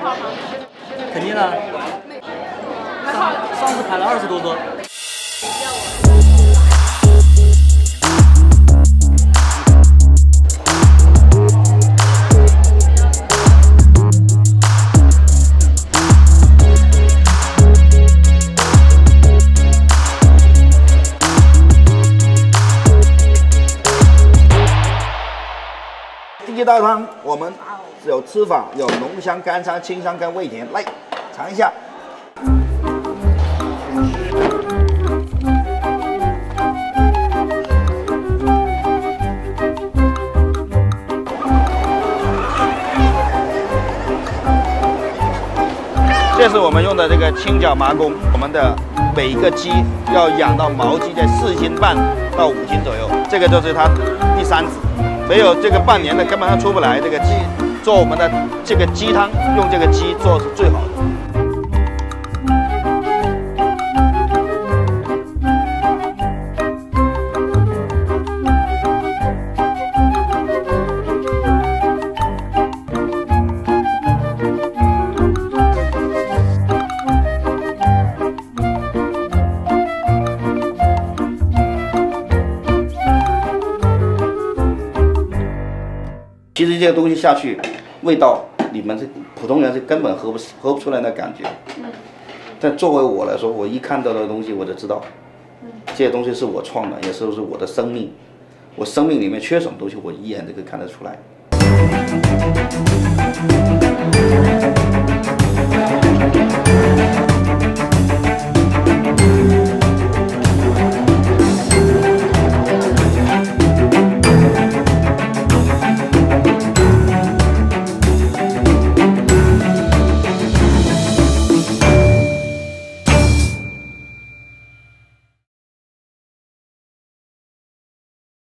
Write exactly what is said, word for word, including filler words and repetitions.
号吗？ 肯定的。上上次排了二十多个。 第一道汤我们有吃法，有浓香、干香、清香跟味甜，来尝一下。这是我们用的这个清脚麻弓，我们的每个鸡要养到毛鸡在四斤半到五斤左右，这个就是它第三子。 没有这个半年的，根本上出不来。这个鸡做我们的这个鸡汤，用这个鸡做是最好的。其实这个东西下去，味道你们是普通人是根本喝不喝不出来那感觉。嗯。但作为我来说，我一看到的东西我就知道，嗯，这些东西是我创的，也是是我的生命。我生命里面缺什么东西，我一眼就可以看得出来。